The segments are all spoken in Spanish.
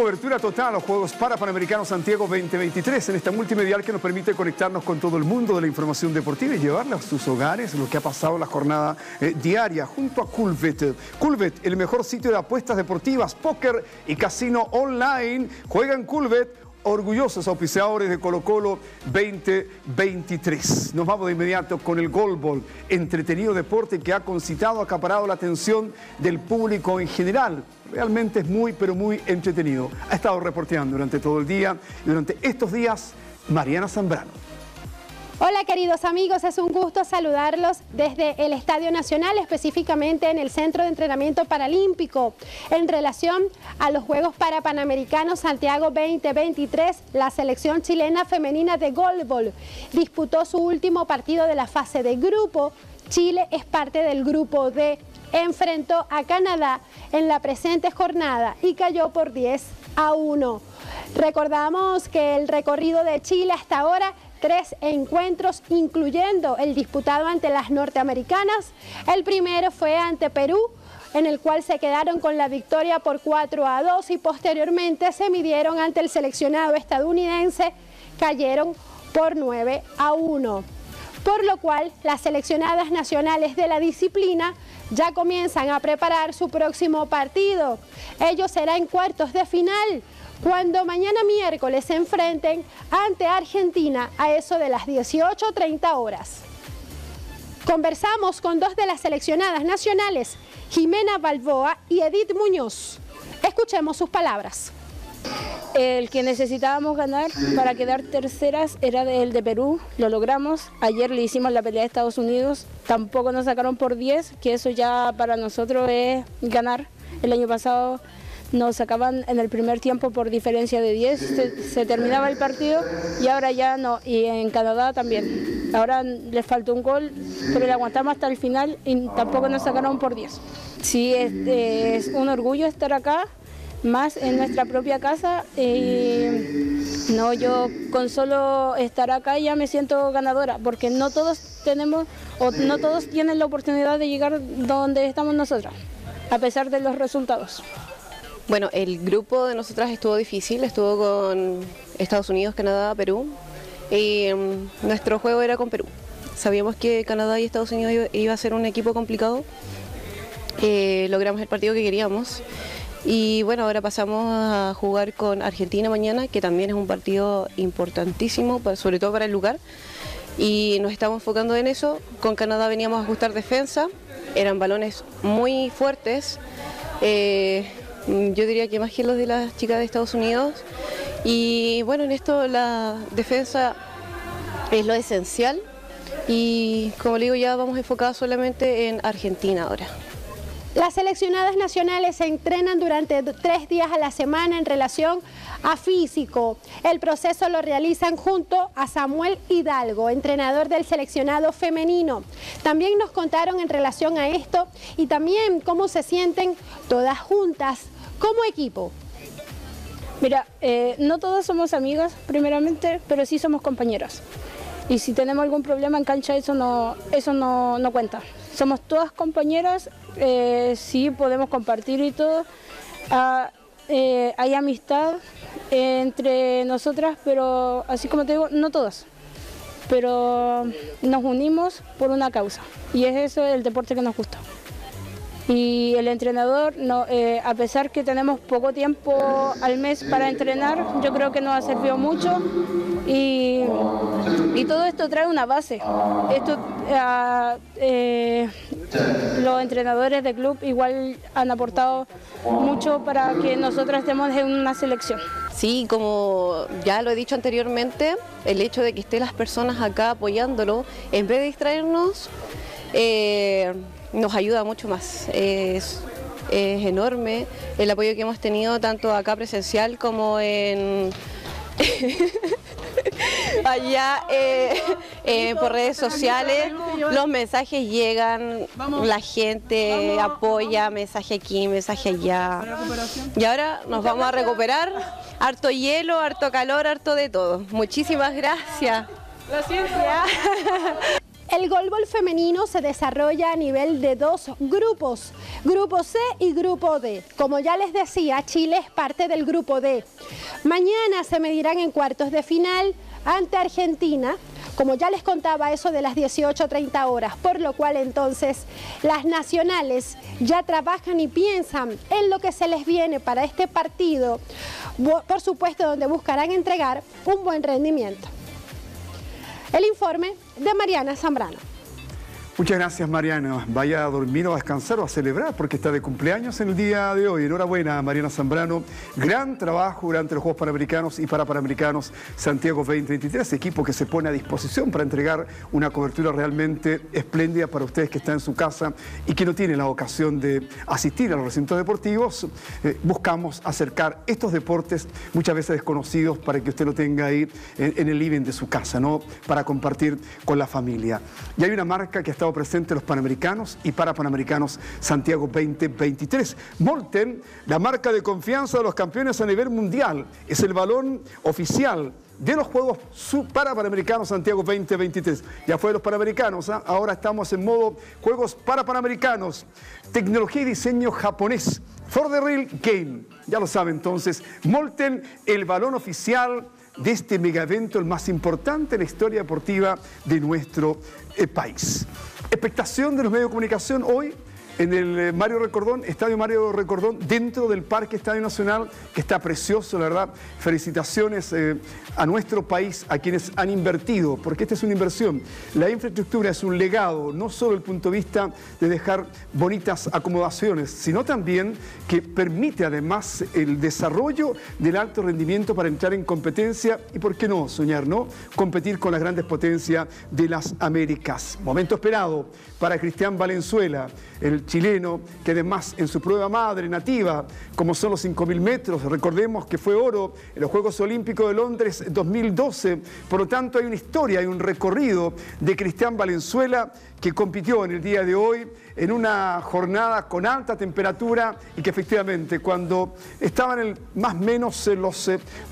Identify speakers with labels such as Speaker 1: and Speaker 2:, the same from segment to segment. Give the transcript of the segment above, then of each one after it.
Speaker 1: cobertura total a los Juegos Panamericanos Santiago 2023 en esta multimedial que nos permite conectarnos con todo el mundo de la información deportiva y llevarla a sus hogares, lo que ha pasado en la jornada diaria junto a Coolbet. Coolbet, el mejor sitio de apuestas deportivas, póker y casino online. Juega en Coolbet. Orgullosos auspiciadores de Colo-Colo 2023. Nos vamos de inmediato con el Goalball, entretenido deporte que ha concitado, acaparado la atención del público en general. Realmente es muy, pero muy entretenido. Ha estado reporteando durante todo el día y durante estos días Mariana Zambrano.
Speaker 2: Hola queridos amigos, es un gusto saludarlos desde el Estadio Nacional, específicamente en el Centro de Entrenamiento Paralímpico. En relación a los Juegos Panamericanos Santiago 2023, la selección chilena femenina de Goalball disputó su último partido de la fase de grupo. Chile es parte del grupo D. Enfrentó a Canadá en la presente jornada y cayó por 10-1. Recordamos que el recorrido de Chile hasta ahora: 3 encuentros, incluyendo el disputado ante las norteamericanas. El primero fue ante Perú, en el cual se quedaron con la victoria por 4-2 y posteriormente se midieron ante el seleccionado estadounidense, cayeron por 9-1. Por lo cual las seleccionadas nacionales de la disciplina ya comienzan a preparar su próximo partido. Ello será en cuartos de final, cuando mañana miércoles se enfrenten ante Argentina a eso de las 18:30 horas. Conversamos con dos de las seleccionadas nacionales, Jimena Balboa y Edith Muñoz. Escuchemos sus palabras.
Speaker 3: El que necesitábamos ganar para quedar terceras era el de Perú, lo logramos. Ayer le hicimos la pelea a Estados Unidos, tampoco nos sacaron por 10, que eso ya para nosotros es ganar. El año pasado nos sacaban en el primer tiempo por diferencia de 10, se terminaba el partido y ahora ya no, y en Canadá también. Ahora les faltó un gol, pero le aguantamos hasta el final y tampoco nos sacaron por 10. Sí, es un orgullo estar acá, más en nuestra propia casa. No, yo con solo estar acá ya me siento ganadora, porque no todos tenemos, o no todos tienen la oportunidad de llegar donde estamos nosotras, a pesar de los resultados.
Speaker 4: Bueno, el grupo de nosotras estuvo difícil, estuvo con Estados Unidos, Canadá, Perú, y nuestro juego era con Perú. Sabíamos que Canadá y Estados Unidos iba a ser un equipo complicado, logramos el partido que queríamos, y bueno, ahora pasamos a jugar con Argentina mañana, que también es un partido importantísimo, sobre todo para el lugar, y nos estamos enfocando en eso. Con Canadá veníamos a ajustar defensa, eran balones muy fuertes, yo diría que más que los de las chicas de Estados Unidos, y bueno, en esto la defensa es lo esencial y como le digo, ya vamos enfocadas solamente en Argentina ahora.
Speaker 2: Las seleccionadas nacionales se entrenan durante 3 días a la semana en relación a físico. El proceso lo realizan junto a Samuel Hidalgo, entrenador del seleccionado femenino. También nos contaron en relación a esto y también cómo se sienten todas juntas como equipo.
Speaker 3: Mira, no todas somos amigas primeramente, pero sí somos compañeras. Y si tenemos algún problema en cancha, eso no cuenta. Somos todas compañeras, sí podemos compartir y todo. Hay amistad entre nosotras, pero así como te digo, no todas. Pero nos unimos por una causa y es eso el deporte que nos gusta. Y el entrenador, a pesar que tenemos poco tiempo al mes para entrenar, yo creo que nos ha servido mucho y todo esto trae una base. Los entrenadores del club igual han aportado mucho para que nosotros estemos en una selección.
Speaker 4: Sí, como ya lo he dicho anteriormente, el hecho de que estén las personas acá apoyándolo, en vez de distraernos, nos ayuda mucho más. Es enorme el apoyo que hemos tenido tanto acá presencial como en allá por redes sociales. Los mensajes llegan, la gente apoya, mensaje aquí, mensaje allá. Y ahora nos vamos a recuperar. Harto hielo, harto calor, harto de todo. Muchísimas gracias.
Speaker 3: La ciencia.
Speaker 2: El goalball femenino se desarrolla a nivel de 2 grupos, Grupo C y Grupo D. Como ya les decía, Chile es parte del Grupo D. Mañana se medirán en cuartos de final ante Argentina, como ya les contaba, eso de las 18:30 horas, por lo cual entonces las nacionales ya trabajan y piensan en lo que se les viene para este partido, por supuesto donde buscarán entregar un buen rendimiento. El informe de Mariana Zambrano.
Speaker 1: Muchas gracias, Mariana. Vaya a dormir o a descansar o a celebrar porque está de cumpleaños en el día de hoy. Enhorabuena, Mariana Zambrano. Gran trabajo durante los Juegos Panamericanos y Parapanamericanos Santiago 2023. Equipo que se pone a disposición para entregar una cobertura realmente espléndida para ustedes que están en su casa y que no tienen la ocasión de asistir a los recintos deportivos. Buscamos acercar estos deportes muchas veces desconocidos para que usted lo tenga ahí en el living de su casa, ¿no? Para compartir con la familia. Y hay una marca que está presente en los Panamericanos y Parapanamericanos Santiago 2023. Molten, la marca de confianza de los campeones a nivel mundial, es el balón oficial de los Juegos Parapanamericanos Santiago 2023. Ya fue de los Panamericanos, ¿eh? Ahora estamos en modo Juegos Parapanamericanos. Tecnología y diseño japonés. For the real game. Ya lo sabe entonces. Molten, el balón oficial de este mega evento, el más importante en la historia deportiva de nuestro país. Expectación de los medios de comunicación hoy en el Mario Recordón, Estadio Mario Recordón, dentro del Parque Estadio Nacional, que está precioso, la verdad. Felicitaciones a nuestro país, a quienes han invertido, porque esta es una inversión. La infraestructura es un legado, no solo desde el punto de vista de dejar bonitas acomodaciones, sino también que permite además el desarrollo del alto rendimiento para entrar en competencia y, ¿por qué no soñar, no? Competir con las grandes potencias de las Américas. Momento esperado para Cristian Valenzuela, el chileno, que además en su prueba madre nativa, como son los 5.000 metros, recordemos que fue oro en los Juegos Olímpicos de Londres 2012, por lo tanto hay una historia, hay un recorrido de Cristian Valenzuela que compitió en el día de hoy en una jornada con alta temperatura y que efectivamente cuando estaban en más o menos los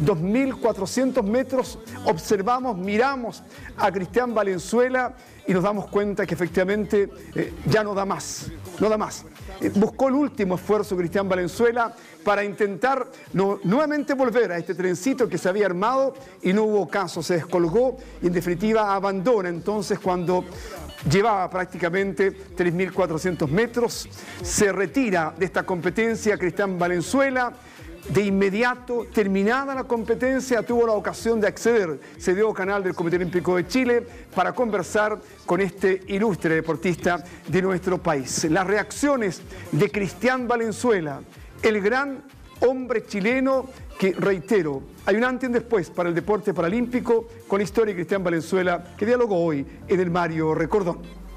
Speaker 1: 2.400 metros observamos, miramos a Cristian Valenzuela y nos damos cuenta que efectivamente ya no da más, no da más. Buscó el último esfuerzo Cristian Valenzuela para intentar nuevamente volver a este trencito que se había armado y no hubo caso, se descolgó y en definitiva abandona entonces cuando llevaba prácticamente 3.400 metros, se retira de esta competencia Cristian Valenzuela. De inmediato, terminada la competencia, tuvo la ocasión de acceder, se dio al canal del Comité Olímpico de Chile para conversar con este ilustre deportista de nuestro país. Las reacciones de Cristian Valenzuela, el gran hombre chileno que, reitero, hay un antes y un después para el deporte paralímpico con la historia de Cristian Valenzuela que dialogó hoy en el Mario Recordón.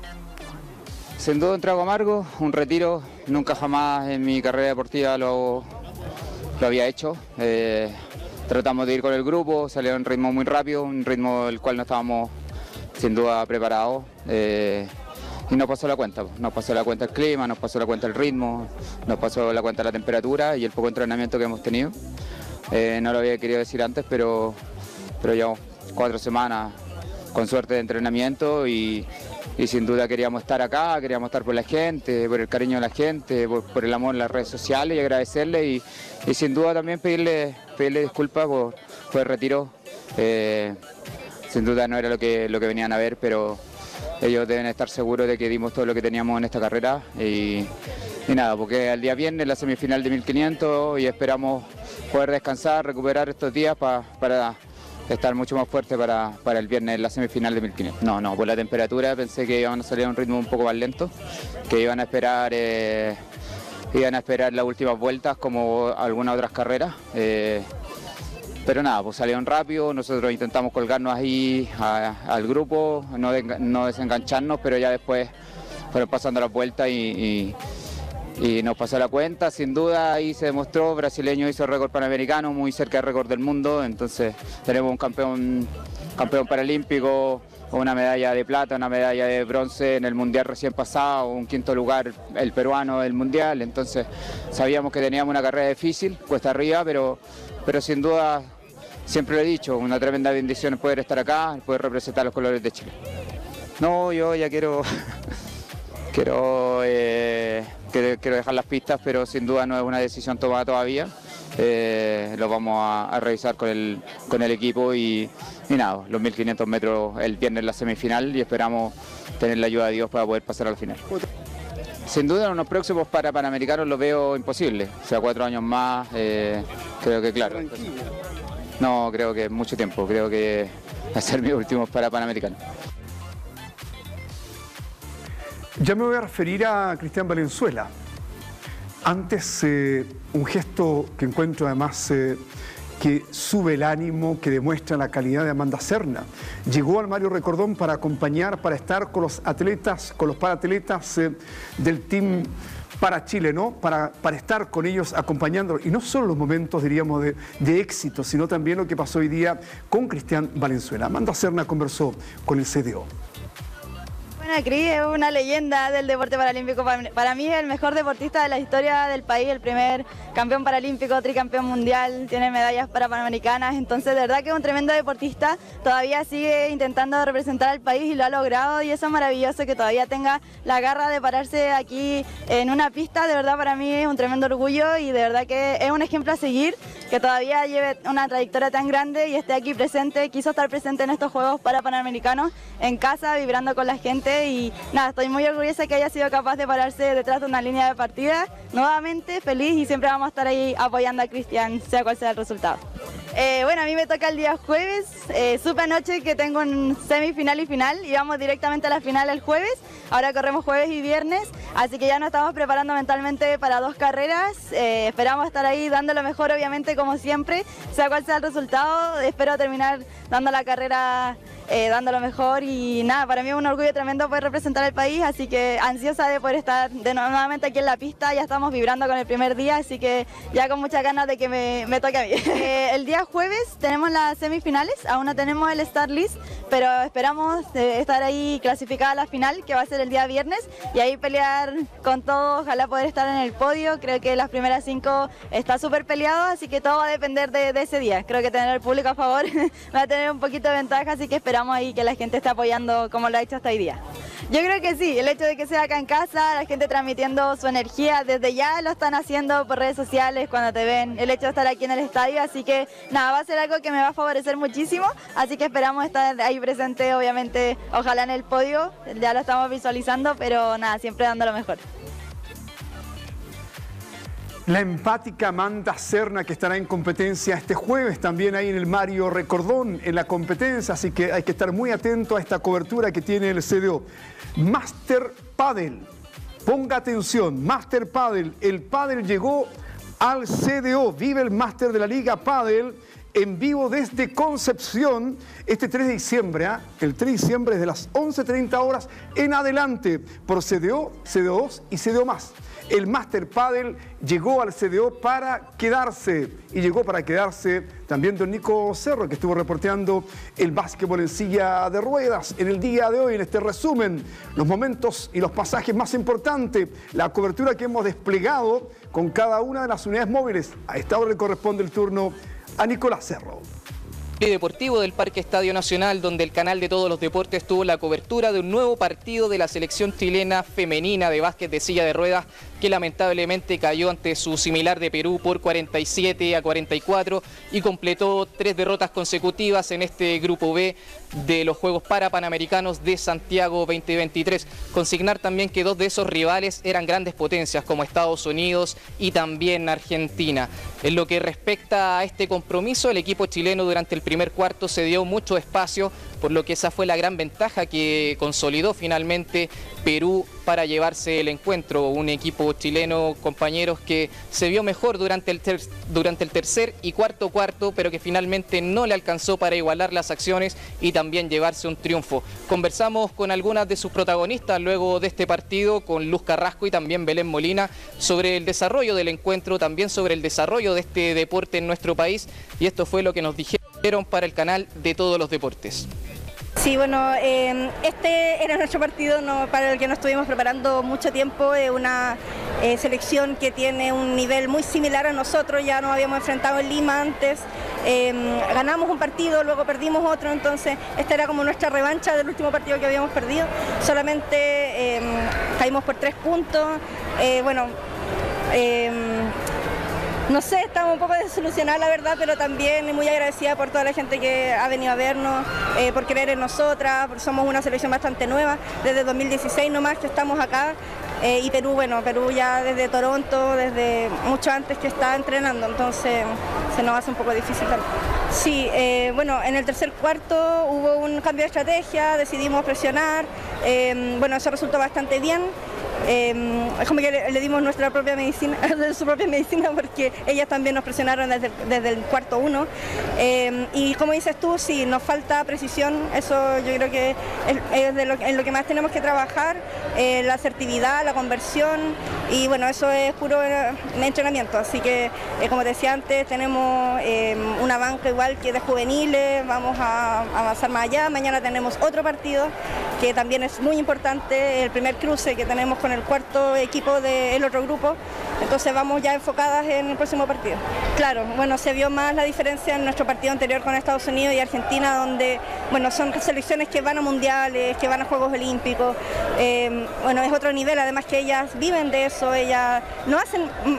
Speaker 5: Sin duda un trago amargo, un retiro, nunca jamás en mi carrera deportiva lo había hecho. Tratamos de ir con el grupo, salió a un ritmo muy rápido, un ritmo del cual no estábamos sin duda preparados y nos pasó la cuenta. Nos pasó la cuenta el clima, nos pasó la cuenta el ritmo, nos pasó la cuenta la temperatura y el poco entrenamiento que hemos tenido. No lo había querido decir antes, pero llevamos 4 semanas con suerte de entrenamiento y sin duda queríamos estar acá, queríamos estar por la gente, por el cariño de la gente, por el amor en las redes sociales y agradecerle y sin duda también pedirle disculpas por el retiro. Sin duda no era lo que venían a ver, pero ellos deben estar seguros de que dimos todo lo que teníamos en esta carrera y nada, porque al día viernes la semifinal de 1500 y esperamos poder descansar, recuperar estos días para estar mucho más fuerte para el viernes en la semifinal de 1500. No, por la temperatura pensé que iban a salir a un ritmo un poco más lento, que iban a esperar las últimas vueltas como algunas otras carreras. Pero nada, pues salieron rápido, nosotros intentamos colgarnos ahí al grupo, no desengancharnos, pero ya después fueron pasando las vueltas y nos pasó la cuenta. Sin duda ahí se demostró, brasileño hizo récord panamericano, muy cerca del récord del mundo, entonces tenemos un campeón paralímpico, una medalla de plata, una medalla de bronce en el mundial recién pasado, un 5º lugar el peruano del mundial, entonces sabíamos que teníamos una carrera difícil, cuesta arriba, pero sin duda, siempre lo he dicho, una tremenda bendición poder estar acá, poder representar los colores de Chile. No, yo ya quiero dejar las pistas, pero sin duda no es una decisión tomada todavía. Lo vamos a revisar con el equipo y nada, los 1500 metros el viernes en la semifinal y esperamos tener la ayuda de Dios para poder pasar al final. Sin duda en los próximos Panamericanos lo veo imposible, o sea, 4 años más, creo que claro. No, creo que mucho tiempo, creo que va a ser mi último Panamericanos.
Speaker 1: Ya me voy a referir a Cristian Valenzuela. Antes, un gesto que encuentro además que sube el ánimo, que demuestra la calidad de Amanda Serna. Llegó al Mario Recordón para acompañar, para estar con los atletas, con los paratletas del Team para Chile, ¿no? Para estar con ellos acompañándolos. Y no solo los momentos, diríamos, de éxito, sino también lo que pasó hoy día con Cristian Valenzuela. Amanda Serna conversó con el CDO.
Speaker 6: Bueno, Cris es una leyenda del deporte paralímpico. Para mí es el mejor deportista de la historia del país, el primer campeón paralímpico, tricampeón mundial, tiene medallas para panamericanas, entonces de verdad que es un tremendo deportista, todavía sigue intentando representar al país y lo ha logrado y eso es maravilloso que todavía tenga la garra de pararse aquí en una pista, de verdad para mí es un tremendo orgullo y de verdad que es un ejemplo a seguir, que todavía lleve una trayectoria tan grande y esté aquí presente, quiso estar presente en estos Juegos Panamericanos en casa, vibrando con la gente y nada, estoy muy orgullosa que haya sido capaz de pararse detrás de una línea de partida, nuevamente feliz y siempre vamos a estar ahí apoyando a Cristian, sea cual sea el resultado. Bueno, a mí me toca el día jueves, supe anoche que tengo un semifinal y final y vamos directamente a la final el jueves, ahora corremos jueves y viernes, así que ya nos estamos preparando mentalmente para 2 carreras, esperamos estar ahí dando lo mejor obviamente como siempre, sea cual sea el resultado, espero terminar dando la carrera dando lo mejor y nada, para mí es un orgullo tremendo poder representar al país, así que ansiosa de poder estar nuevamente aquí en la pista, ya estamos vibrando con el primer día, así que ya con muchas ganas de que me toque a mí. El día jueves tenemos las semifinales, aún no tenemos el start list, pero esperamos estar ahí clasificada a la final, que va a ser el día viernes, y ahí pelear con todo, ojalá poder estar en el podio, creo que las primeras 5 está súper peleado, así que todo va a depender de ese día, creo que tener el público a favor va a tener un poquito de ventaja, así que esperamos ahí que la gente esté apoyando como lo ha hecho hasta hoy día. Yo creo que sí, el hecho de que sea acá en casa, la gente transmitiendo su energía, desde ya lo están haciendo por redes sociales, cuando te ven, el hecho de estar aquí en el estadio, así que nada, va a ser algo que me va a favorecer muchísimo, así que esperamos estar ahí presente, obviamente, ojalá en el podio, ya lo estamos visualizando, pero nada, siempre dando lo mejor.
Speaker 1: La empática Amanda Serna, que estará en competencia este jueves también ahí en el Mario Recordón en la competencia, así que hay que estar muy atento a esta cobertura que tiene el CDO. Master Padel, ponga atención, Master Padel, el pádel llegó al CDO, vive el Master de la Liga Padel en vivo desde Concepción este 3 de diciembre, el 3 de diciembre desde las 11:30 horas en adelante por CDO, CDO2 y CDO+. El Master Padel llegó al CDO para quedarse y llegó para quedarse también don Nico Cerro, que estuvo reporteando el básquetbol en silla de ruedas en el día de hoy, en este resumen, los momentos y los pasajes más importantes, la cobertura que hemos desplegado con cada una de las unidades móviles. A esta hora le corresponde el turno a Nicolás Cerro.
Speaker 7: Deportivo del Parque Estadio Nacional, donde el canal de todos los deportes tuvo la cobertura de un nuevo partido de la selección chilena femenina de básquet de silla de ruedas, que lamentablemente cayó ante su similar de Perú por 47-44 y completó 3 derrotas consecutivas en este grupo B de los Juegos Panamericanos de Santiago 2023. Consignar también que 2 de esos rivales eran grandes potencias como Estados Unidos y también Argentina. En lo que respecta a este compromiso, el equipo chileno durante el primer cuarto se dio mucho espacio, por lo que esa fue la gran ventaja que consolidó finalmente Perú para llevarse el encuentro. Un equipo chileno, compañeros, que se vio mejor durante el tercer y cuarto, pero que finalmente no le alcanzó para igualar las acciones y también llevarse un triunfo. Conversamos con algunas de sus protagonistas luego de este partido, con Luz Carrasco y también Belén Molina, sobre el desarrollo del encuentro, también sobre el desarrollo de este deporte en nuestro país, y esto fue lo que nos dijeron para el canal de todos los deportes.
Speaker 8: Sí, bueno, este era nuestro partido para el que nos estuvimos preparando mucho tiempo, una selección que tiene un nivel muy similar a nosotros, ya nos habíamos enfrentado en Lima antes, ganamos un partido, luego perdimos otro, entonces esta era como nuestra revancha del último partido que habíamos perdido, solamente caímos por 3 puntos, no sé, estamos un poco desilusionados la verdad, pero también muy agradecida por toda la gente que ha venido a vernos, por creer en nosotras, porque somos una selección bastante nueva, desde 2016 nomás que estamos acá, y Perú, Perú ya desde Toronto, desde mucho antes que está entrenando, entonces se nos hace un poco difícil también. Sí, en el tercer cuarto hubo un cambio de estrategia, decidimos presionar, eso resultó bastante bien. Es como que le dimos nuestra propia medicina, su propia medicina, porque ellas también nos presionaron desde el cuarto 1. Y como dices tú, sí, nos falta precisión, eso yo creo que es en lo que más tenemos que trabajar, la asertividad, la conversión, y eso es puro entrenamiento. Así que, como te decía antes, tenemos una banca igual que de juveniles, vamos a avanzar más allá. Mañana tenemos otro partido que también es muy importante, el primer cruce que tenemos con el cuarto equipo del otro grupo, entonces vamos ya enfocadas en el próximo partido. Claro, se vio más la diferencia en nuestro partido anterior con Estados Unidos y Argentina, donde son selecciones que van a mundiales, que van a Juegos Olímpicos, es otro nivel, además que ellas viven de eso, ellas no hacen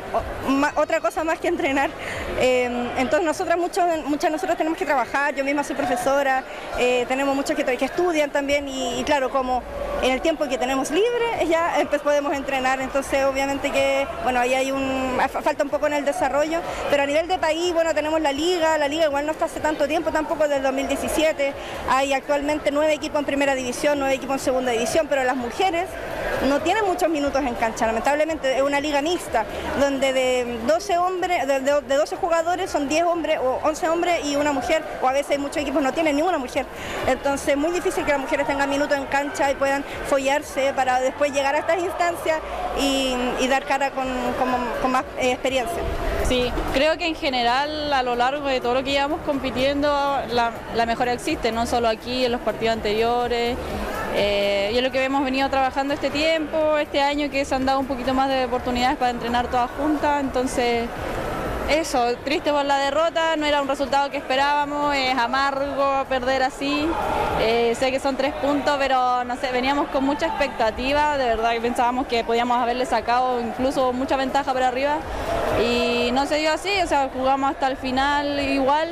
Speaker 8: otra cosa más que entrenar, entonces muchas de nosotras tenemos que trabajar, yo misma soy profesora, tenemos muchos que estudian también, y claro, como en el tiempo que tenemos libre ya podemos entrenar, entonces obviamente que ahí hay falta un poco en el desarrollo, pero a nivel de país, tenemos la liga igual no está hace tanto tiempo, tampoco del 2017, hay actualmente 9 equipos en primera división, 9 equipos en segunda división, pero las mujeres no tienen muchos minutos en cancha, lamentablemente es una liga mixta, donde de 12 hombres, de 12 jugadores son 10 hombres o 11 hombres y una mujer, o a veces muchos equipos no tienen ninguna mujer, entonces es muy difícil que las mujeres tengan minutos en cancha y puedan follarse para después llegar a estas instancias y dar cara con más experiencia.
Speaker 9: Sí, creo que en general a lo largo de todo lo que llevamos compitiendo la mejora existe, no solo aquí en los partidos anteriores, y es lo que hemos venido trabajando este tiempo, este año que se han dado un poquito más de oportunidades para entrenar todas juntas, entonces eso, triste por la derrota, no era un resultado que esperábamos, es amargo perder así, sé que son 3 puntos, pero no sé, veníamos con mucha expectativa, de verdad que pensábamos que podíamos haberle sacado incluso mucha ventaja por arriba y no se dio así, jugamos hasta el final igual,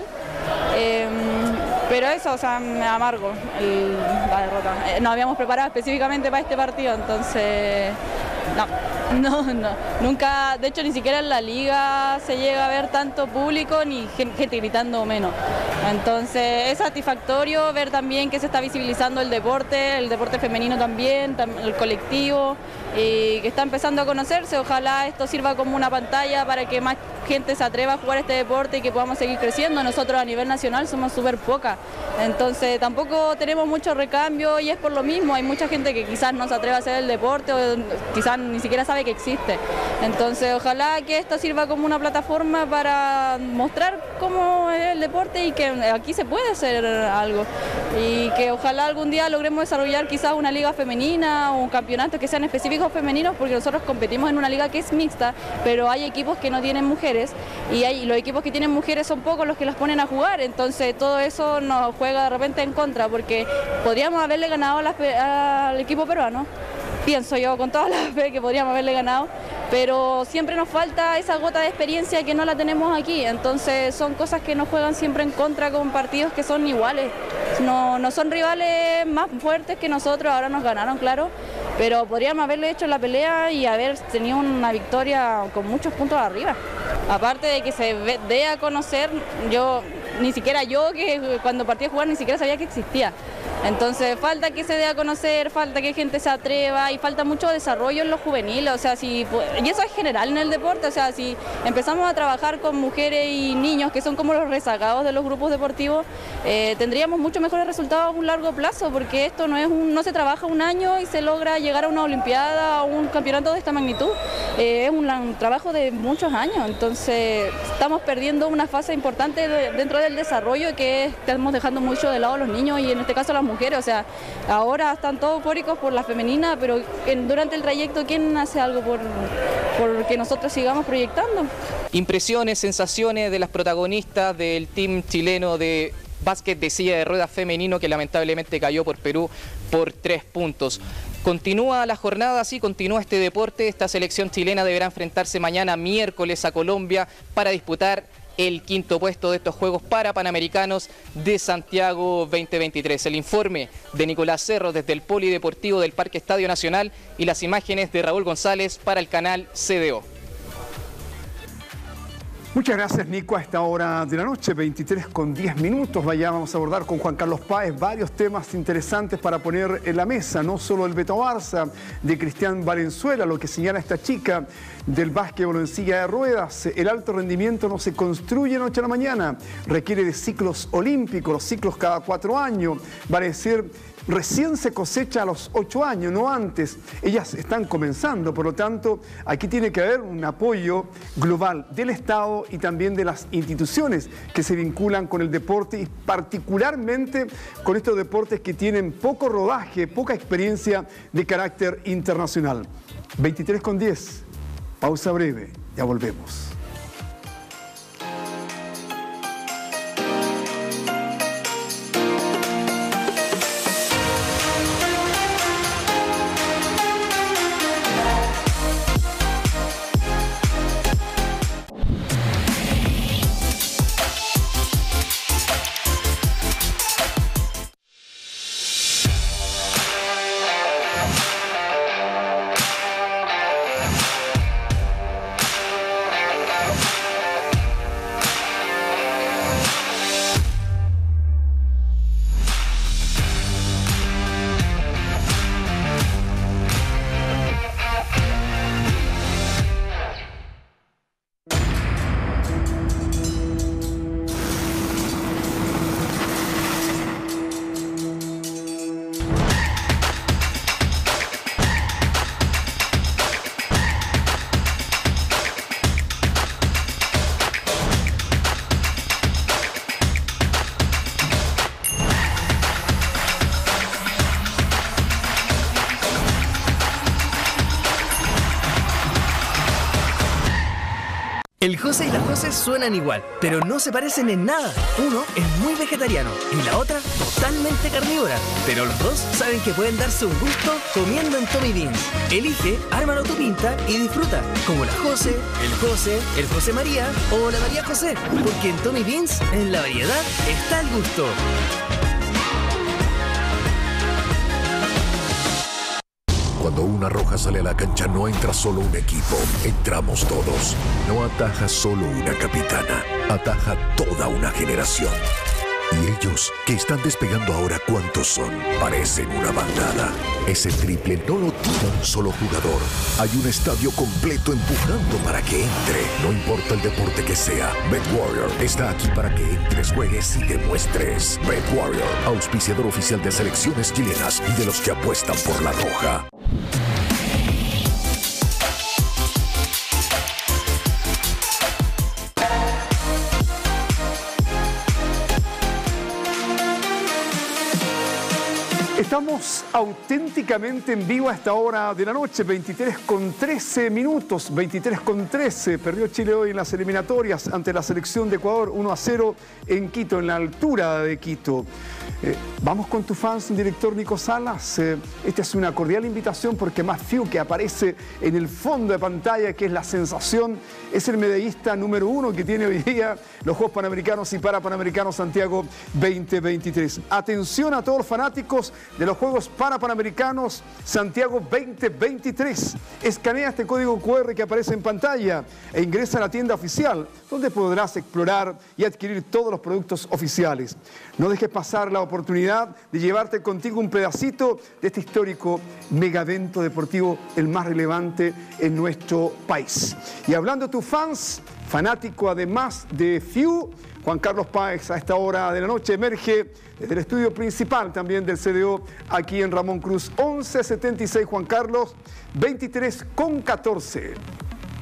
Speaker 9: pero eso, me amargo la derrota. Nos habíamos preparado específicamente para este partido, entonces no, nunca, de hecho ni siquiera en la liga se llega a ver tanto público ni gente gritando menos. Entonces es satisfactorio ver también que se está visibilizando el deporte femenino también, el colectivo, y que está empezando a conocerse. Ojalá esto sirva como una pantalla para que más gente se atreva a jugar este deporte y que podamos seguir creciendo. Nosotros a nivel nacional somos súper pocas, entonces tampoco tenemos mucho recambio y es por lo mismo, hay mucha gente que quizás no se atreve a hacer el deporte o quizás ni siquiera sabe que existe. Entonces ojalá que esto sirva como una plataforma para mostrar cómo es el deporte y que aquí se puede hacer algo y que ojalá algún día logremos desarrollar quizás una liga femenina o un campeonato que sean específicos femeninos, porque nosotros competimos en una liga que es mixta, pero hay equipos que no tienen mujeres y los equipos que tienen mujeres son pocos los que las ponen a jugar, entonces todo eso nos juega de repente en contra, porque podríamos haberle ganado al equipo peruano, pienso yo con toda la fe que podríamos haberle ganado, pero siempre nos falta esa gota de experiencia que no la tenemos aquí, entonces son cosas que nos juegan siempre en contra con partidos que son iguales, no son rivales más fuertes que nosotros, ahora nos ganaron, claro, pero podríamos haberle hecho la pelea y haber tenido una victoria con muchos puntos arriba. Aparte de que se dé a conocer, ni siquiera yo que cuando partí a jugar ni siquiera sabía que existía. Entonces falta que se dé a conocer, falta que gente se atreva y falta mucho desarrollo en los juveniles, y eso es general en el deporte, si empezamos a trabajar con mujeres y niños que son como los rezagados de los grupos deportivos, tendríamos mucho mejores resultados a un largo plazo, porque esto no se trabaja un año y se logra llegar a una olimpiada o un campeonato de esta magnitud, es un trabajo de muchos años, entonces estamos perdiendo una fase importante dentro de del desarrollo, que estamos dejando mucho de lado a los niños y en este caso a las mujeres. O sea, ahora están todos eufóricos por la femenina, pero durante el trayecto, ¿quién hace algo por que nosotros sigamos proyectando?
Speaker 7: Impresiones, sensaciones de las protagonistas del team chileno de básquet de silla de ruedas femenino, que lamentablemente cayó por Perú por 3 puntos. Continúa la jornada, así continúa este deporte. Esta selección chilena deberá enfrentarse mañana miércoles a Colombia para disputar el 5º puesto de estos Juegos Panamericanos de Santiago 2023. El informe de Nicolás Cerro desde el Polideportivo del Parque Estadio Nacional y las imágenes de Raúl González para el canal CDO.
Speaker 1: Muchas gracias, Nico. A esta hora de la noche, 23:10. Vamos a abordar con Juan Carlos Páez varios temas interesantes para poner en la mesa. No solo el Beto Barça de Cristian Valenzuela, lo que señala esta chica del básquetbol en silla de ruedas. El alto rendimiento no se construye noche a la mañana. Requiere de ciclos olímpicos, los ciclos cada 4 años. Vale decir, recién se cosecha a los 8 años, no antes. Ellas están comenzando, por lo tanto, aquí tiene que haber un apoyo global del Estado y también de las instituciones que se vinculan con el deporte y particularmente con estos deportes que tienen poco rodaje, poca experiencia de carácter internacional. 23:10, pausa breve, ya volvemos.
Speaker 10: El José y la José suenan igual, pero no se parecen en nada. Uno es muy vegetariano y la otra totalmente carnívora. Pero los dos saben que pueden darse un gusto comiendo en Tommy Beans. Elige, ármalo tu pinta y disfruta. Como la José, el José María o la María José. Porque en Tommy Beans, en la variedad, está el gusto.
Speaker 11: Cuando una roja sale a la cancha no entra solo un equipo, entramos todos. No ataja solo una capitana, ataja toda una generación. Y ellos, que están despegando ahora, ¿cuántos son? Parecen una bandada. Ese triple no lo tira un solo jugador. Hay un estadio completo empujando para que entre. No importa el deporte que sea, BetWarrior está aquí para que entres, juegues y demuestres. BetWarrior, auspiciador oficial de selecciones chilenas y de los que apuestan por la roja.
Speaker 1: Estamos auténticamente en vivo a esta hora de la noche, 23:13. 23:13. Perdió Chile hoy en las eliminatorias ante la selección de Ecuador, 1-0 en Quito, en la altura de Quito. Vamos con tu fans, director Nico Salas. Esta es una cordial invitación porque Matthew, que aparece en el fondo de pantalla, que es la sensación, es el medallista número 1 que tiene hoy día los Juegos Panamericanos y Parapanamericanos Santiago 2023. Atención a todos los fanáticos de los Juegos Panamericanos Santiago 2023. Escanea este código QR que aparece en pantalla e ingresa a la tienda oficial, donde podrás explorar y adquirir todos los productos oficiales. No dejes pasar la oportunidad de llevarte contigo un pedacito de este histórico megavento deportivo, el más relevante en nuestro país. Y hablando de tus fans, fanático además de FIU, Juan Carlos Páez a esta hora de la noche emerge desde el estudio principal también del CDO aquí en Ramón Cruz. 11:76 Juan Carlos, 23:14.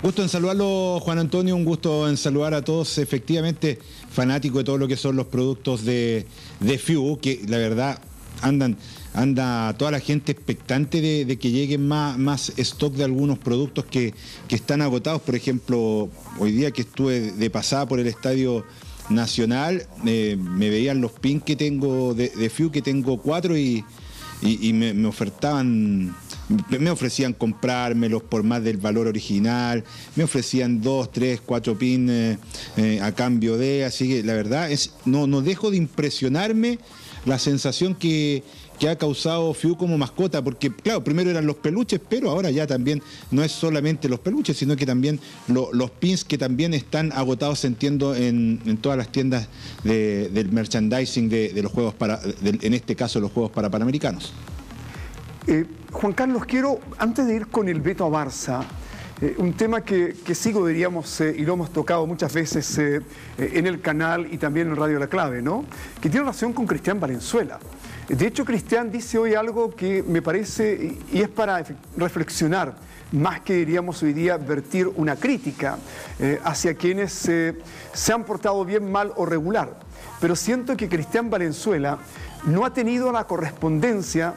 Speaker 12: Gusto en saludarlo, Juan Antonio, un gusto en saludar a todos, efectivamente fanáticos de todo lo que son los productos de FIU, que la verdad anda toda la gente expectante de que lleguen más stock de algunos productos que están agotados. Por ejemplo, hoy día que estuve de pasada por el Estadio Nacional, me veían los pins que tengo de FIU, que tengo 4 y me ofertaban, me ofrecían comprármelos por más del valor original, me ofrecían 2, 3, 4 pins a cambio de, así que la verdad no dejo de impresionarme la sensación que ha causado FIU como mascota, porque claro, primero eran los peluches, pero ahora ya también no es solamente los peluches, sino que también los pins, que también están agotados, entiendo, en todas las tiendas del merchandising de los juegos en este caso los juegos para panamericanos.
Speaker 1: Juan Carlos, quiero, antes de ir con el Beto a Barça, un tema que sigo, diríamos, y lo hemos tocado muchas veces en el canal y también en Radio La Clave, ¿no? Que tiene relación con Cristian Valenzuela. De hecho, Cristian dice hoy algo que me parece, y es para reflexionar, más que, diríamos, hoy día vertir una crítica hacia quienes se han portado bien, mal o regular. Pero siento que Cristian Valenzuela no ha tenido la correspondencia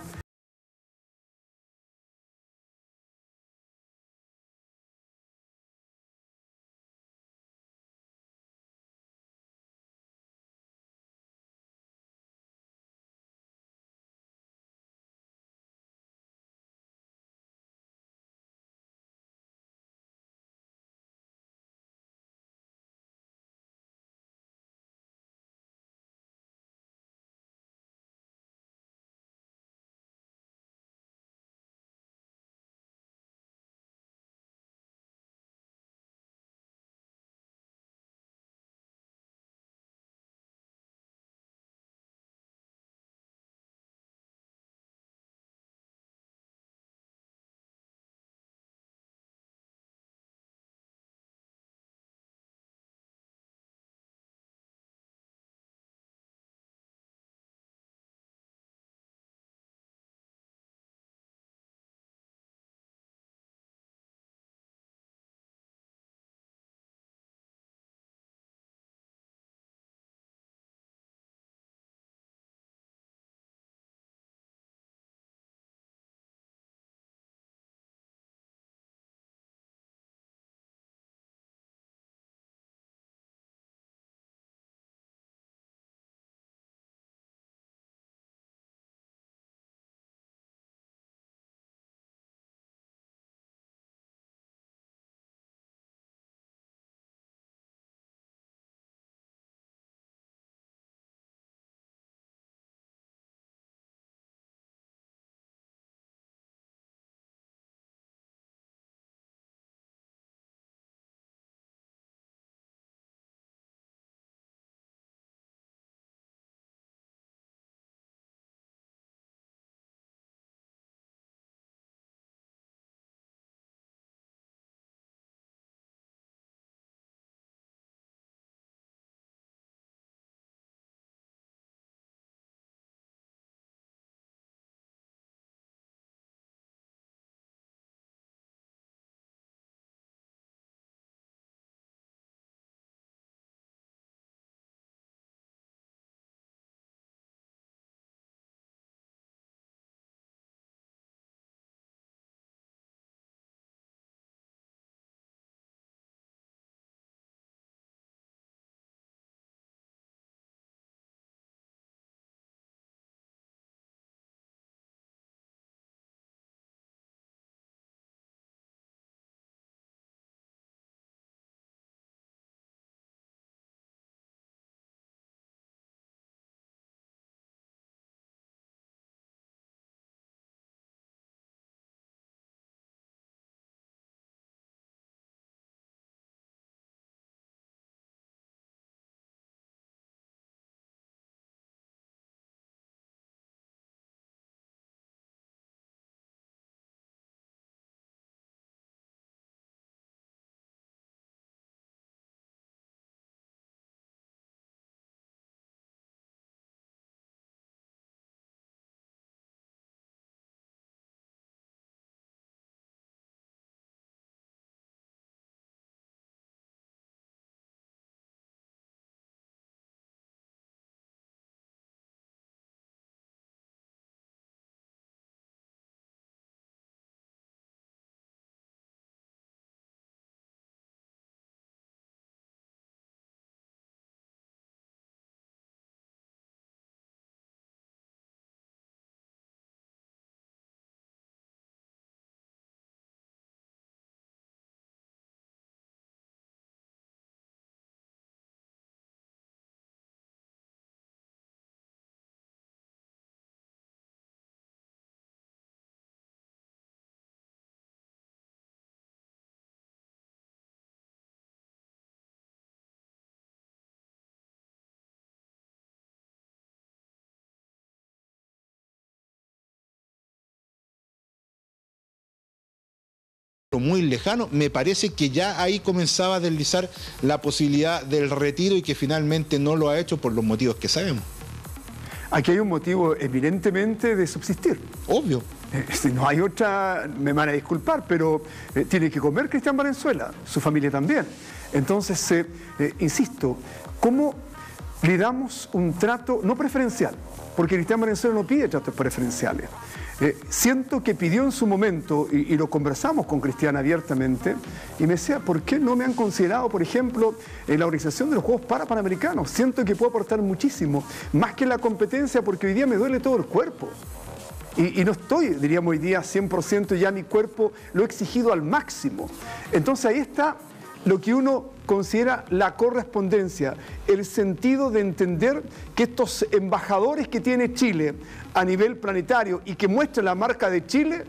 Speaker 12: muy lejano, me parece que ya ahí comenzaba a deslizar la posibilidad del retiro y que finalmente no lo ha hecho por los motivos que sabemos.
Speaker 1: Aquí hay un motivo evidentemente de subsistir.
Speaker 12: Obvio.
Speaker 1: Si no hay otra, me van a disculpar, pero tiene que comer Cristian Valenzuela, su familia también. Entonces, insisto, ¿cómo le damos un trato no preferencial? Porque Cristian Valenzuela no pide tratos preferenciales. Siento que pidió en su momento, y lo conversamos con Cristian abiertamente, y me decía, ¿por qué no me han considerado, por ejemplo, en la organización de los Juegos Panamericanos? Siento que puedo aportar muchísimo, más que en la competencia, porque hoy día me duele todo el cuerpo. Y no estoy, diríamos hoy día, 100%, ya mi cuerpo lo he exigido al máximo. Entonces ahí está lo que uno considera la correspondencia, el sentido de entender que estos embajadores que tiene Chile a nivel planetario y que muestran la marca de Chile,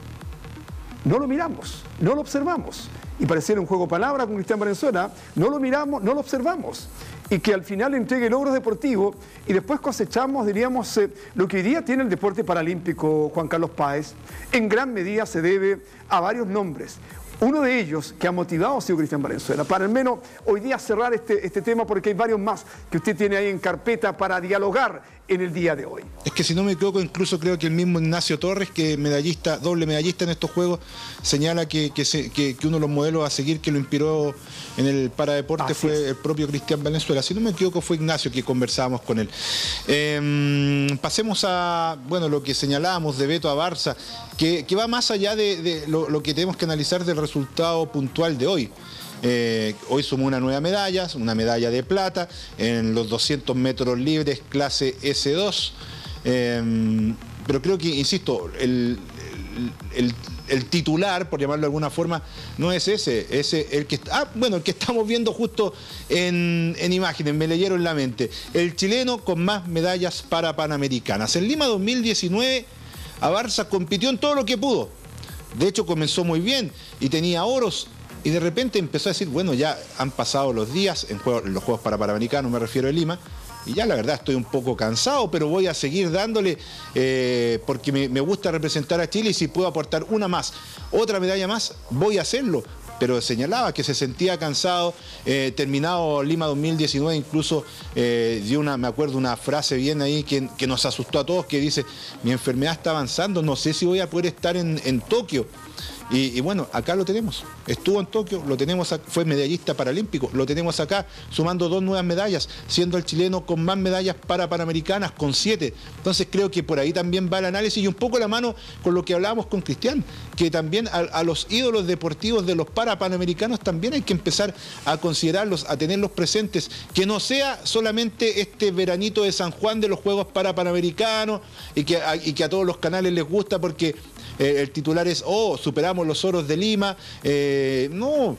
Speaker 1: no lo miramos, no lo observamos. Y pareciera un juego de palabras con Cristian Valenzuela, no lo miramos, no lo observamos. Y que al final entregue logros deportivos y después cosechamos, diríamos, lo que hoy día tiene el deporte paralímpico, Juan Carlos Páez, en gran medida se debe a varios nombres. Uno de ellos que ha motivado ha sido Cristian Valenzuela, para al menos hoy día cerrar este tema, porque hay varios más que usted tiene ahí en carpeta para dialogar en el día de hoy.
Speaker 12: Es que si no me equivoco, incluso creo que el mismo Ignacio Torres, que medallista, doble medallista en estos Juegos, señala que uno de los modelos a seguir que lo inspiró en el paradeporte fue el propio Cristian Valenzuela. Si no me equivoco, fue Ignacio que conversábamos con él. Pasemos a lo que señalábamos de Beto Abarza, que va más allá de lo que tenemos que analizar del resultado puntual de hoy. Hoy sumó una nueva medalla, una medalla de plata en los 200 metros libres clase S2, pero creo que, insisto, el titular, por llamarlo de alguna forma, no es el que estamos viendo justo en imágenes, me leyeron la mente, el chileno con más medallas para Panamericanas. En Lima 2019, Abarza compitió en todo lo que pudo, de hecho comenzó muy bien y tenía oros. Y de repente empezó a decir, bueno, ya han pasado los días en los Juegos Panamericanos, me refiero a Lima, y ya la verdad estoy un poco cansado, pero voy a seguir dándole porque me gusta representar a Chile y si puedo aportar una más, otra medalla más, voy a hacerlo. Pero señalaba que se sentía cansado, terminado Lima 2019, incluso dio me acuerdo, una frase bien ahí que nos asustó a todos, que dice, mi enfermedad está avanzando, no sé si voy a poder estar en Tokio. Y bueno, acá lo tenemos. Estuvo en Tokio, lo tenemos, fue medallista paralímpico, lo tenemos acá, sumando 2 nuevas medallas, siendo el chileno con más medallas para Panamericanas, con 7. Entonces creo que por ahí también va el análisis y un poco la mano con lo que hablábamos con Cristian, que también a los ídolos deportivos de los Panamericanos también hay que empezar a considerarlos, a tenerlos presentes, que no sea solamente este veranito de San Juan de los Juegos Panamericanos y que a todos los canales les gusta porque el titular es, superamos los oros de Lima. No.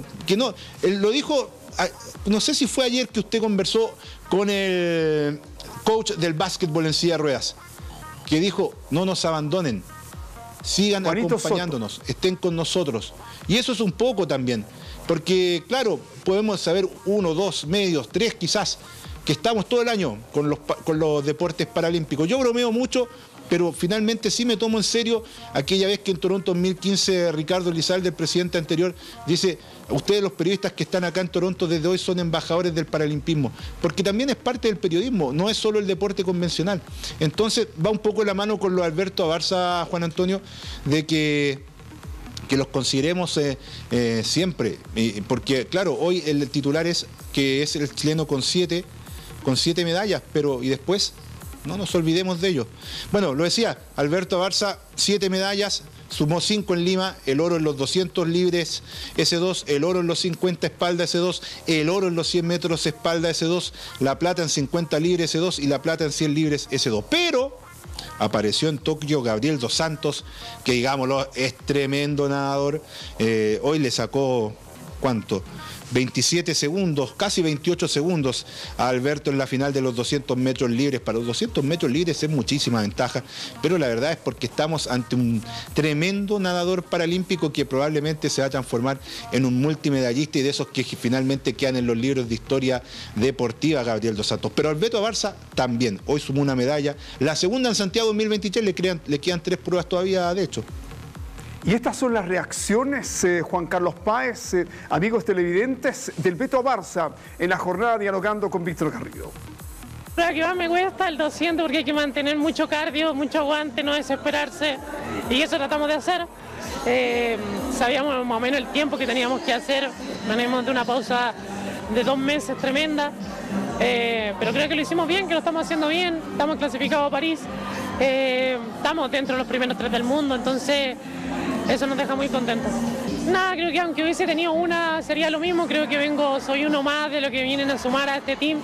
Speaker 12: Él lo dijo, no sé si fue ayer que usted conversó con el coach del básquetbol en silla de ruedas, que dijo, no nos abandonen, sigan Juanito acompañándonos, Soto. Estén con nosotros. Y eso es un poco también, porque claro, podemos saber 1, 2 medios, 3 quizás, que estamos todo el año con los deportes paralímpicos. Yo bromeo mucho, pero finalmente sí me tomo en serio aquella vez que en Toronto 2015 Ricardo Elizalde, el presidente anterior, dice, ustedes los periodistas que están acá en Toronto desde hoy son embajadores del paralimpismo, porque también es parte del periodismo, no es solo el deporte convencional. Entonces va un poco la mano con lo de Alberto Abarza, Juan Antonio, de que los consideremos siempre, porque claro, hoy el titular es que es el chileno con 7 medallas, pero y después no nos olvidemos de ello. Bueno, lo decía, Alberto Abarza, 7 medallas, sumó 5 en Lima, el oro en los 200 libres S2, el oro en los 50 espalda S2, el oro en los 100 metros espalda S2, la plata en 50 libres S2 y la plata en 100 libres S2. Pero apareció en Tokio Gabriel dos Santos, que digámoslo, es tremendo nadador. Hoy le sacó, ¿cuánto? 27 segundos, casi 28 segundos a Alberto en la final de los 200 metros libres. Para los 200 metros libres es muchísima ventaja, pero la verdad es porque estamos ante un tremendo nadador paralímpico que probablemente se va a transformar en un multimedallista y de esos que finalmente quedan en los libros de historia deportiva, Gabriel dos Santos. Pero Alberto Abarza también, hoy sumó una medalla, la segunda en Santiago 2023, le quedan 3 pruebas todavía de hecho.
Speaker 1: Y estas son las reacciones, Juan Carlos Páez, amigos televidentes, del Beto Barça en la jornada dialogando con Víctor Garrido.
Speaker 13: Lo que más me cuesta el 200 porque hay que mantener mucho cardio, mucho aguante, no desesperarse, y eso tratamos de hacer. Sabíamos más o menos el tiempo que teníamos que hacer, venimos de una pausa de 2 meses tremenda, pero creo que lo hicimos bien, que lo estamos haciendo bien, estamos clasificados a París, estamos dentro de los primeros 3 del mundo, entonces eso nos deja muy contentos. Nada, creo que aunque hubiese tenido una sería lo mismo, creo que soy uno más de lo que vienen a sumar a este team.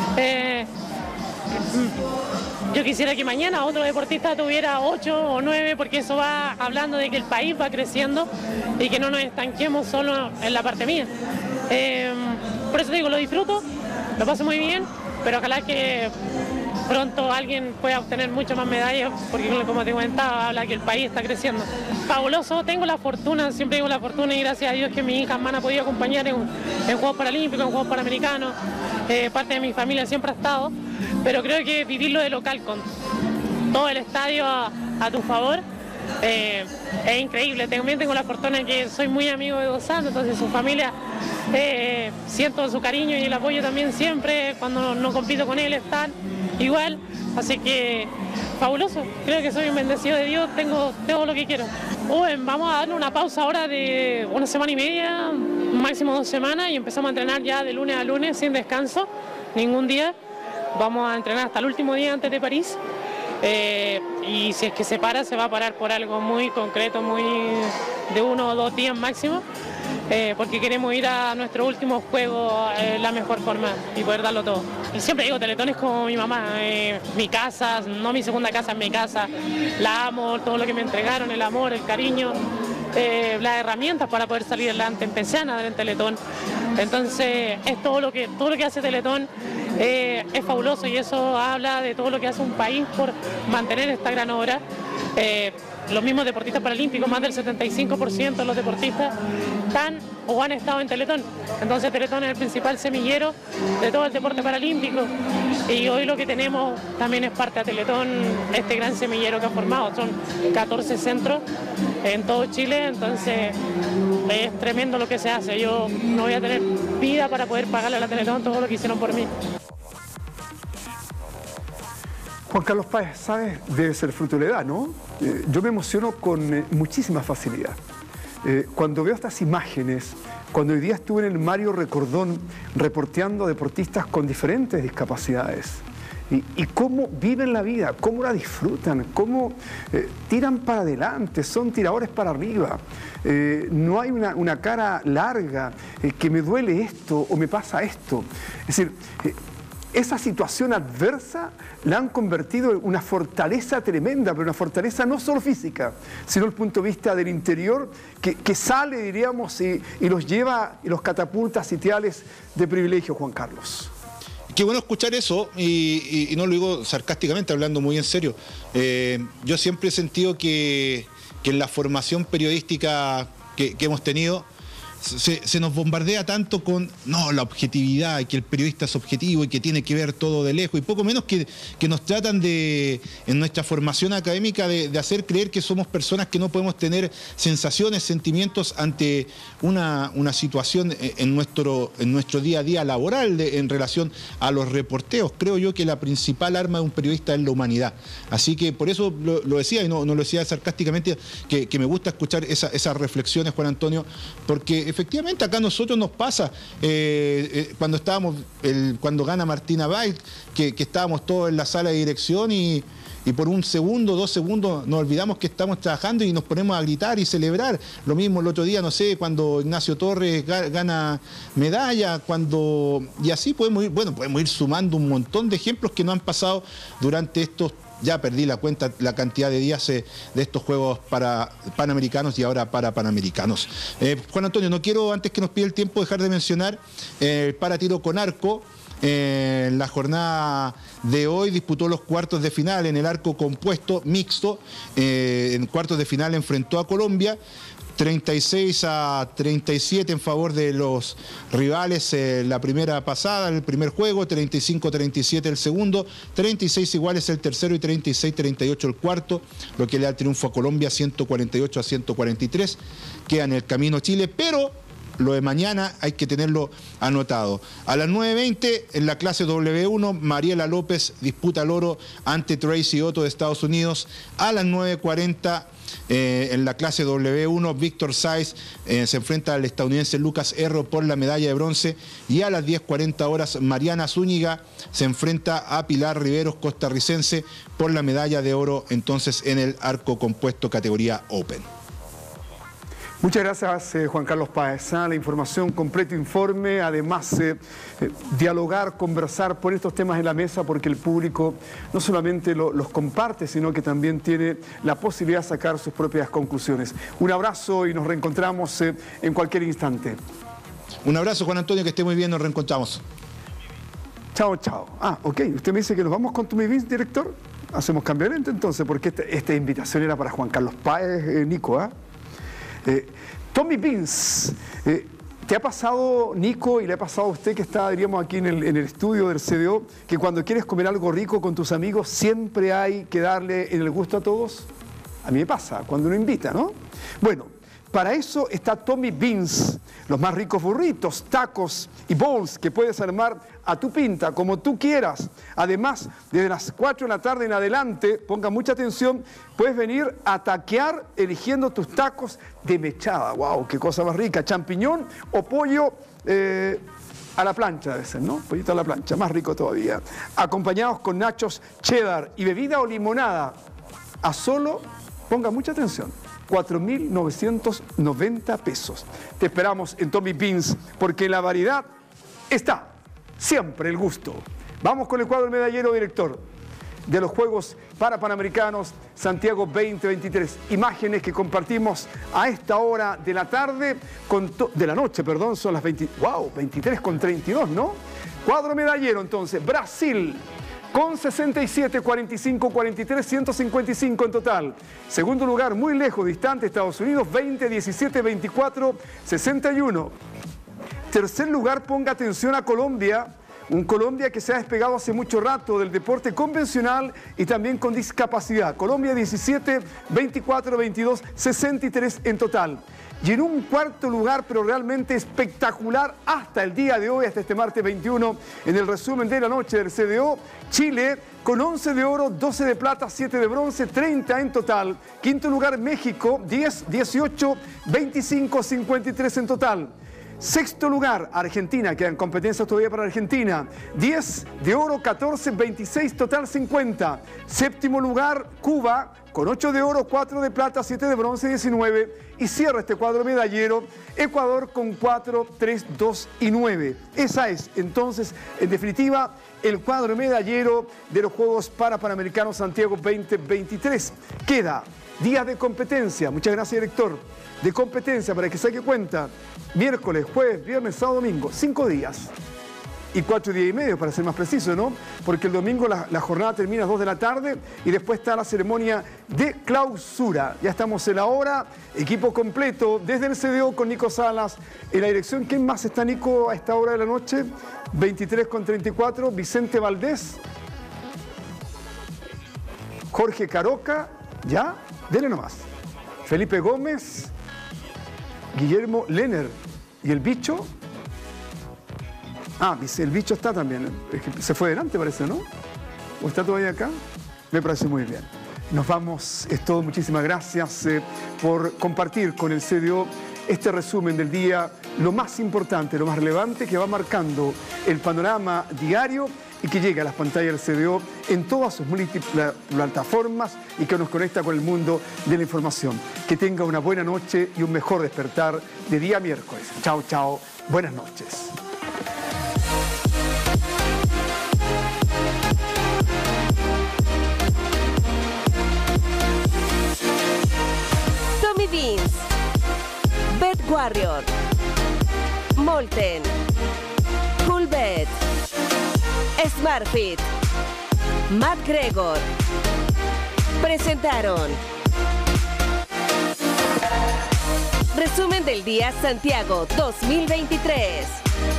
Speaker 13: Yo quisiera que mañana otro deportista tuviera 8 o 9, porque eso va hablando de que el país va creciendo y que no nos estanquemos solo en la parte mía. Por eso digo, lo disfruto, lo paso muy bien, pero ojalá que pronto alguien pueda obtener muchas más medallas, porque como te comentaba, habla que el país está creciendo. Fabuloso, tengo la fortuna, siempre digo la fortuna, y gracias a Dios que mis hijas me han podido acompañar en Juegos Paralímpicos, en Juegos Panamericanos, parte de mi familia siempre ha estado, pero creo que vivirlo de local con todo el estadio a tu favor es increíble. También tengo la fortuna de que soy muy amigo de Dos Santos, entonces su familia, siento su cariño y el apoyo también siempre, cuando no compito con él están igual, así que fabuloso, creo que soy un bendecido de Dios, tengo todo lo que quiero. Vamos a darle una pausa ahora de 1 semana y media, máximo 2 semanas, y empezamos a entrenar ya de lunes a lunes sin descanso, ningún día. Vamos a entrenar hasta el último día antes de París, y si es que se va a parar por algo muy concreto, muy de 1 o 2 días máximo, porque queremos ir a nuestro último juego la mejor forma y poder darlo todo. Siempre digo, Teletón es como mi mamá, mi casa, no mi segunda casa, es mi casa. La amo, todo lo que me entregaron, el amor, el cariño, las herramientas para poder salir adelante. Empecé a nadar en Teletón, entonces es todo lo que hace Teletón es fabuloso, y eso habla de todo lo que hace un país por mantener esta gran obra. Los mismos deportistas paralímpicos, más del 75% de los deportistas están o han estado en Teletón. Entonces Teletón es el principal semillero de todo el deporte paralímpico, y hoy lo que tenemos también es parte de Teletón, este gran semillero que ha formado. Son 14 centros en todo Chile, entonces es tremendo lo que se hace. Yo no voy a tener vida para poder pagarle a la Teletón todo lo que hicieron por mí.
Speaker 1: Juan Carlos Páez, ¿sabes? Debe ser fruto de la edad, ¿no? Yo me emociono con muchísima facilidad. Cuando veo estas imágenes, cuando hoy día estuve en el Mario Recordón reporteando a deportistas con diferentes discapacidades, y cómo viven la vida, cómo la disfrutan, cómo tiran para adelante, son tiradores para arriba. No hay una cara larga, que me duele esto o me pasa esto. Es decir, esa situación adversa la han convertido en una fortaleza tremenda, pero una fortaleza no solo física, sino desde el punto de vista del interior, que sale, diríamos, y los lleva y los catapulta a sitiales de privilegio, Juan Carlos.
Speaker 12: Qué bueno escuchar eso, y no lo digo sarcásticamente, hablando muy en serio. Yo siempre he sentido que en la formación periodística que hemos tenido, se nos bombardea tanto con la objetividad, y que el periodista es objetivo y que tiene que ver todo de lejos, y poco menos que nos tratan de, en nuestra formación académica, de hacer creer que somos personas que no podemos tener sensaciones, sentimientos ante una situación en nuestro día a día laboral en relación a los reporteos. Creo yo que la principal arma de un periodista es la humanidad. Así que por eso lo decía, y no lo decía sarcásticamente, que me gusta escuchar esas reflexiones, Juan Antonio, porque efectivamente acá a nosotros nos pasa, cuando gana Martina Bait, que estábamos todos en la sala de dirección y por 1 segundo, 2 segundos nos olvidamos que estamos trabajando y nos ponemos a gritar y celebrar. Lo otro día, no sé, cuando Ignacio Torres gana medalla, y así podemos ir sumando un montón de ejemplos que nos han pasado durante estos, ya perdí la cuenta, la cantidad de días de estos Juegos Panamericanos y ahora para Panamericanos. Juan Antonio, no quiero, antes que nos pida el tiempo, dejar de mencionar el para tiro con arco. En la jornada de hoy disputó los cuartos de final en el arco compuesto mixto. En cuartos de final enfrentó a Colombia 36-37 en favor de los rivales la primera pasada, el primer juego, 35-37 el segundo, 36 iguales el tercero y 36-38 el cuarto, lo que le da el triunfo a Colombia 148-143. Queda en el camino Chile, pero lo de mañana hay que tenerlo anotado. A las 9:20 en la clase W1, Mariela López disputa el oro ante Tracy Otto de Estados Unidos. A las 9:40 en la clase W1, Víctor Saiz se enfrenta al estadounidense Lucas Herro por la medalla de bronce. Y a las 10:40 horas, Mariana Zúñiga se enfrenta a Pilar Riveros, costarricense, por la medalla de oro entonces en el arco compuesto categoría Open.
Speaker 1: Muchas gracias, Juan Carlos Páez. La información, completo informe, además dialogar, conversar, poner estos temas en la mesa porque el público no solamente los comparte, sino que también tiene la posibilidad de sacar sus propias conclusiones. Un abrazo y nos reencontramos en cualquier instante.
Speaker 12: Un abrazo, Juan Antonio, que esté muy bien, nos reencontramos.
Speaker 1: Chao, chao. Ok, usted me dice que nos vamos con Tommy Beans, director. Hacemos cambio de lente entonces, porque esta invitación era para Juan Carlos Páez, Nico, Tommy Beans, ¿te ha pasado, Nico, y le ha pasado a usted que está, diríamos, aquí en el estudio del CDO, que cuando quieres comer algo rico con tus amigos siempre hay que darle en el gusto a todos? A mí me pasa, cuando uno invita, ¿no? Bueno, para eso está Tommy Beans, los más ricos burritos, tacos y bowls que puedes armar a tu pinta, como tú quieras. Además, desde las 4 de la tarde en adelante, ponga mucha atención, puedes venir a taquear eligiendo tus tacos de mechada. ¡Wow! ¡Qué cosa más rica! Champiñón o pollo a la plancha a veces, ¿no? Pollito a la plancha, más rico todavía. Acompañados con nachos cheddar y bebida o limonada a solo, ponga mucha atención, 4.990 pesos. Te esperamos en Tommy Beans porque en la variedad está siempre el gusto. Vamos con el cuadro del medallero, director, de los Juegos Panamericanos Santiago 2023. Imágenes que compartimos a esta hora de la tarde, de la noche, perdón, son las 23:32, ¿no? Cuadro medallero, entonces, Brasil, con 67, 45, 43, 155 en total. Segundo lugar, muy lejos, distante, Estados Unidos, 20, 17, 24, 61. Tercer lugar, ponga atención a Colombia, un Colombia que se ha despegado hace mucho rato del deporte convencional y también con discapacidad. Colombia 17, 24, 22, 63 en total. Y en un cuarto lugar, pero realmente espectacular hasta el día de hoy, hasta este martes 21, en el resumen de la noche del CDO, Chile con 11 de oro, 12 de plata, 7 de bronce, 30 en total. Quinto lugar, México, 10, 18, 25, 53 en total. Sexto lugar, Argentina, quedan competencias todavía para Argentina. 10 de oro, 14, 26, total 50. Séptimo lugar, Cuba, con 8 de oro, 4 de plata, 7 de bronce, 19. Y cierra este cuadro medallero, Ecuador con 4, 3, 2 y 9. Esa es, entonces, en definitiva, el cuadro medallero de los Juegos Panamericanos Santiago 2023. Queda días de competencia. Muchas gracias, director. De competencia, para que saque cuenta, miércoles, jueves, viernes, sábado, domingo, 5 días y 4 días y medio, para ser más preciso, ¿no? Porque el domingo la jornada termina a 2 de la tarde y después está la ceremonia de clausura. Ya estamos en la hora, equipo completo desde el CDO con Nico Salas en la dirección. ¿Quién más está, Nico, a esta hora de la noche? 23:34, Vicente Valdés, Jorge Caroca, ¿ya? Dele nomás. Felipe Gómez, Guillermo Lenner y el bicho. El bicho está también. Se fue delante, parece, ¿no? ¿O está todavía acá? Me parece muy bien. Nos vamos. Es todo. Muchísimas gracias por compartir con el CDO este resumen del día, lo más importante, lo más relevante que va marcando el panorama diario y que llega a las pantallas del CDO en todas sus múltiples plataformas y que nos conecta con el mundo de la información. Que tenga una buena noche y un mejor despertar de día miércoles. Chao, chao. Buenas noches.
Speaker 14: Tommy Beans, Bet Warrior, Molten, Coolbet, SmartFit, McGregor presentaron Resumen del día Santiago 2023.